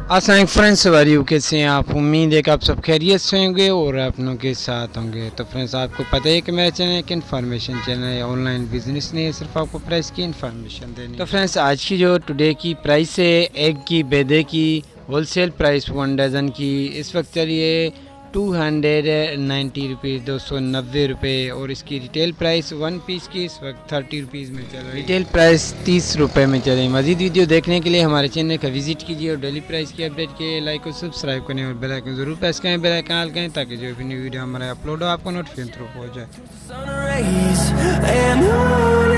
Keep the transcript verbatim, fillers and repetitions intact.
अस्सलाम friends, Wario कैसे हैं आप। उम्मीद है कि आप सब खैरियत से होंगे और अपनों के साथ होंगे। तो फ्रेंड्स, आपको पता है कि मेरा चैनल एक इन्फॉर्मेशन चैनल है, ऑनलाइन बिजनेस नहीं है, सिर्फ आपको प्राइस की इन्फॉर्मेशन देनी। तो फ्रेंड्स, आज की जो टुडे की प्राइस है एग की, बेदे की होलसेल प्राइस वन डज़न की इस वक्त चलिए टू हंड्रेड नाइन्टी रुपीज़, दो सौ नब्बे रुपये। और इसकी रिटेल प्राइस वन पीस की इस वक्त थर्टी रुपीज़ में चल रही है। रिटेल प्राइस तीस रुपये में चल रही है। मज़ीद वीडियो देखने के लिए हमारे चैनल का विजिट कीजिए और डेली प्राइस की अपडेट के लिए लाइक और सब्सक्राइब करें और बेल आइकन जरूर प्रेस करें, बेल आइकन ऑल करें ताकि जो भी न्यू वीडियो हमारा अपलोड हो आपको नोटिफिकेशन थ्रू पहुँच जाए।